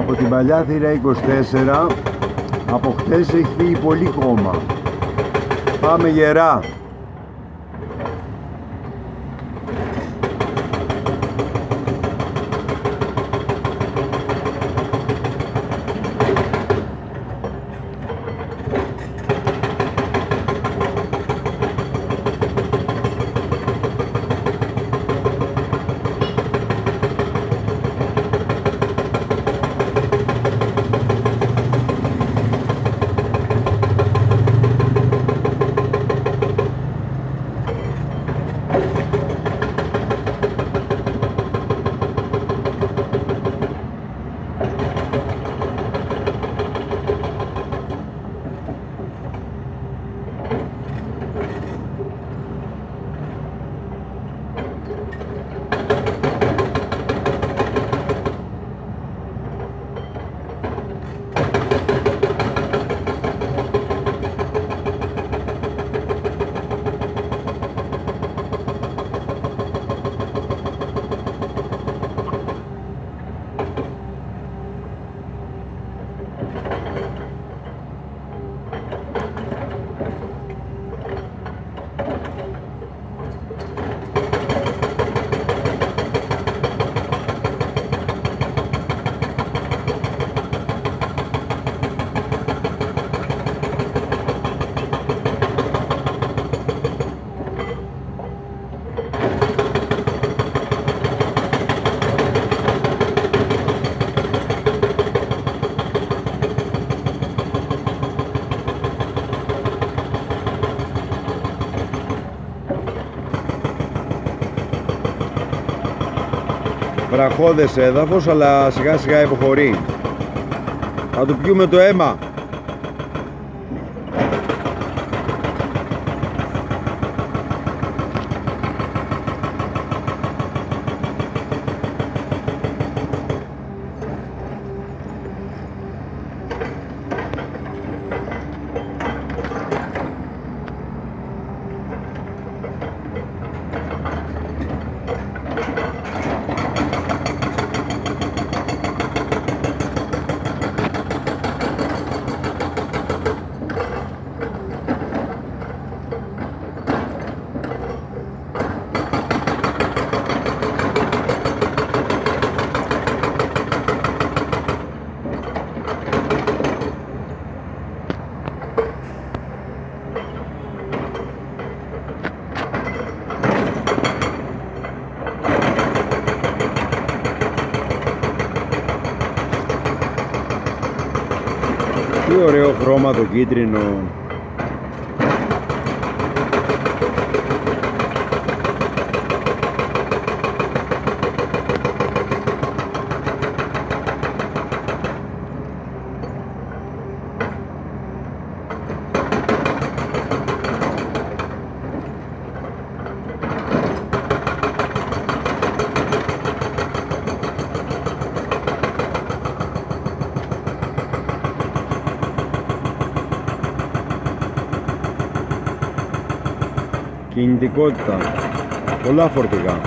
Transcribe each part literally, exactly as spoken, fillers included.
Από την παλιά θύρα είκοσι τέσσερα από χτες έχει φύγει πολύ χώμα. Πάμε γερά. Βραχώδες έδαφος, αλλά σιγά σιγά υποχωρεί. Θα του πιούμε το αίμα. Τι ωραίο χρώμα το κίτρινο. Κινητικότητα, πολλά φορτηγά.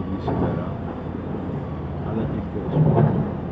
όχι σήμερα, αλλά και χθες.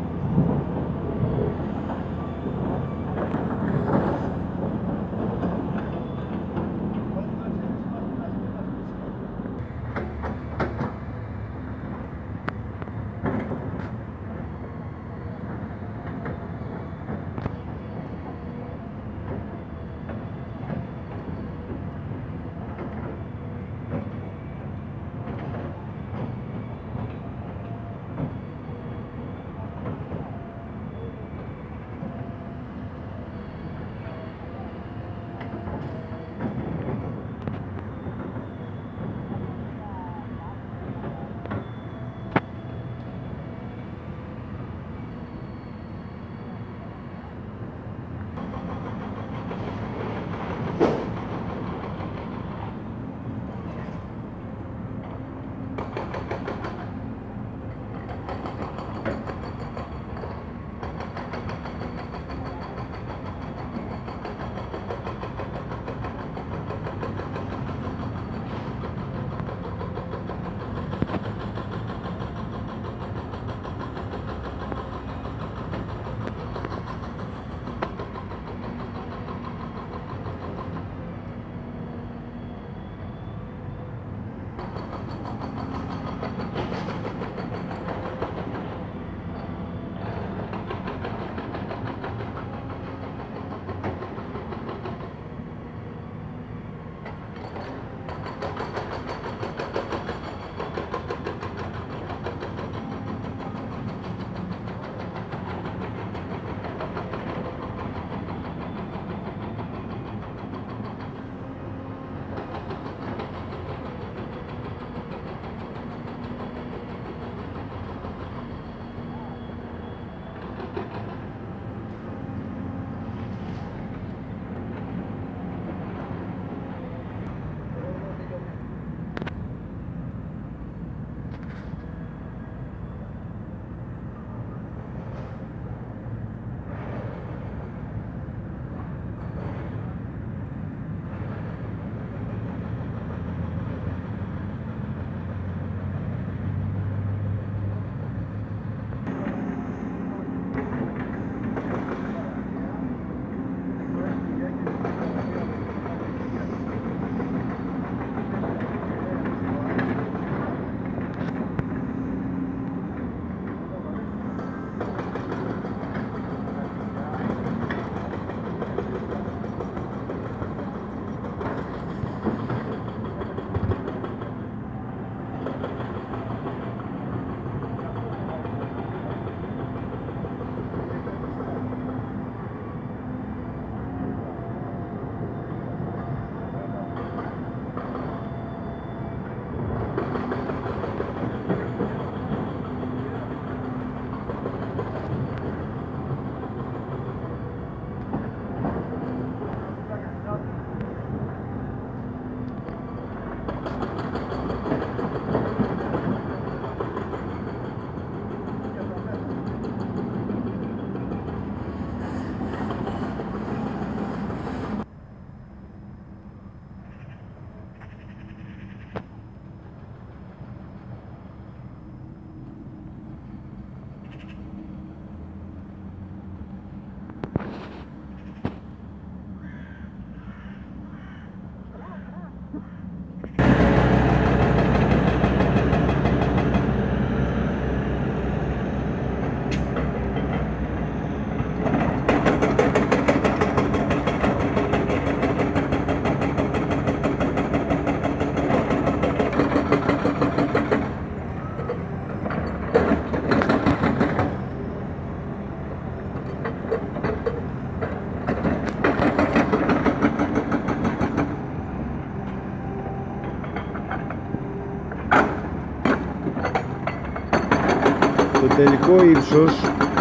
Το τελικό ύψος,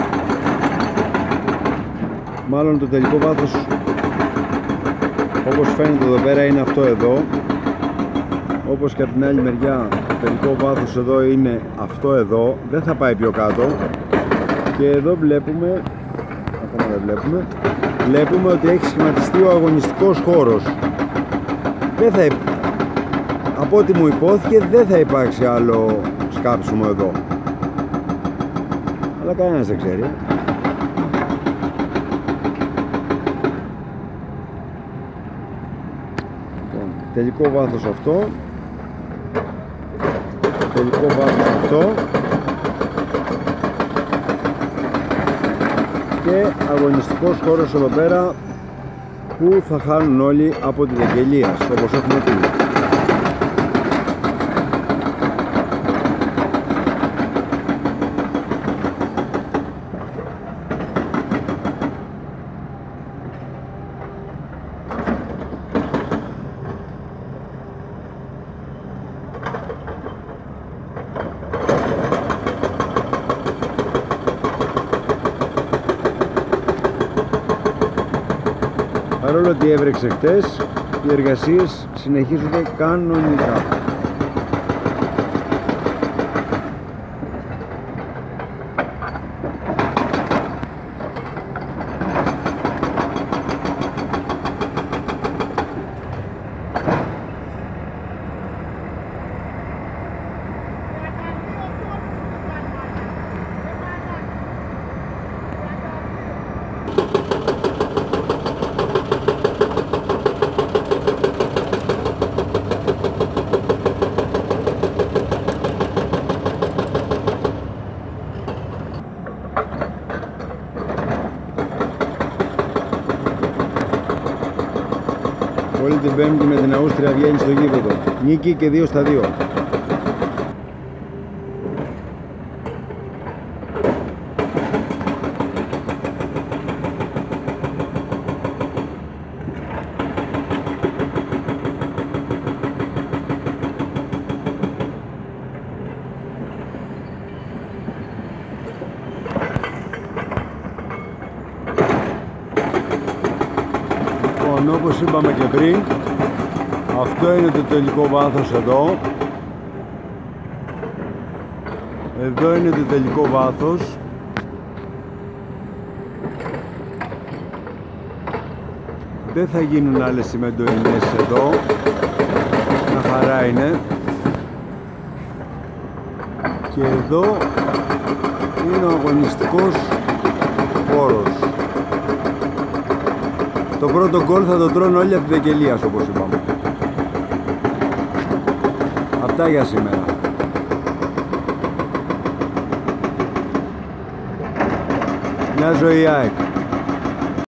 μάλλον το τελικό βάθος, όπως φαίνεται εδώ πέρα, είναι αυτό εδώ. Όπως και από την άλλη μεριά, το τελικό βάθος εδώ είναι αυτό εδώ, δεν θα πάει πιο κάτω. Και εδώ βλέπουμε, ακόμα δεν βλέπουμε, βλέπουμε ότι έχει σχηματιστεί ο αγωνιστικός χώρος. Δεν θα, από ό,τι μου υπόθηκε, δεν θα υπάρξει άλλο κάψιμο εδώ, αλλά κανένας δεν ξέρει. Λοιπόν, τελικό βάθος αυτό, τελικό βάθος αυτό και αγωνιστικός χώρος εδώ πέρα που θα χάνουν όλοι από την αγγελία, όπως έχουμε πει. Παρόλο ότι έβρεξε χτες, οι εργασίες συνεχίζονται κανονικά. Όλη την Πέμπτη με την Αούστρια βγαίνει στο γήπεδο. Νίκη και δύο στα δύο. Όπως είπαμε και πριν, αυτό είναι το τελικό βάθος εδώ. Εδώ είναι το τελικό βάθος. Δεν θα γίνουν άλλες σημαντοϊνές εδώ. Μια χαρά είναι. Και εδώ είναι ο αγωνιστικός χώρος. Το πρώτο γκολ θα το τρώνε όλοι από την Δεκελίας, όπως είπαμε. Αυτά για σήμερα. Μια ζωή.